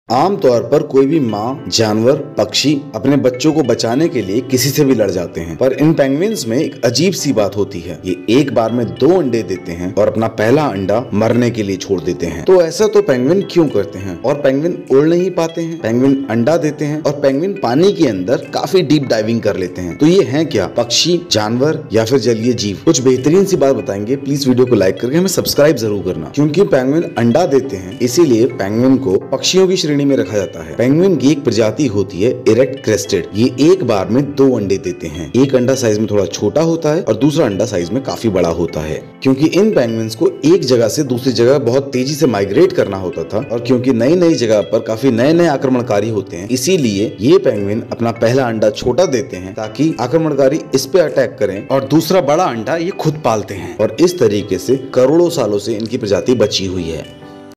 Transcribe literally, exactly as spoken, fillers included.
आमतौर पर कोई भी माँ, जानवर, पक्षी अपने बच्चों को बचाने के लिए किसी से भी लड़ जाते हैं, पर इन पेंगुइन्स में एक अजीब सी बात होती है। ये एक बार में दो अंडे देते हैं और अपना पहला अंडा मरने के लिए छोड़ देते हैं। तो ऐसा तो पेंगुइन क्यों करते हैं? और पेंगुइन उड़ नहीं पाते हैं, पेंगुइन अंडा देते हैं और पेंगुइन पानी के अंदर काफी डीप डाइविंग कर लेते हैं। तो ये है क्या? पक्षी, जानवर या फिर जलीय जीव? कुछ बेहतरीन सी बात बताएंगे। प्लीज वीडियो को लाइक करके हमें सब्सक्राइब जरूर करना, क्योंकि पेंगुइन अंडा देते हैं, इसीलिए पेंगुइन को पक्षियों की श्रेणी में रखा जाता है। पेंगुइन की एक प्रजाति होती है इरेक्ट क्रेस्टेड। ये एक बार में दो अंडे देते हैं। एक अंडा साइज में थोड़ा छोटा होता है और दूसरा अंडा साइज में काफी बड़ा होता है। क्योंकि इन पेंगुइन्स को एक जगह से दूसरी जगह बहुत तेजी से माइग्रेट करना होता था और क्योंकि नई नई जगह पर काफी नए नए आक्रमणकारी होते हैं, इसीलिए ये पेंगुइन अपना पहला अंडा छोटा देते हैं ताकि आक्रमणकारी इस पे अटैक करें और दूसरा बड़ा अंडा ये खुद पालते हैं। और इस तरीके से करोड़ों सालों से इनकी प्रजाति बची हुई है।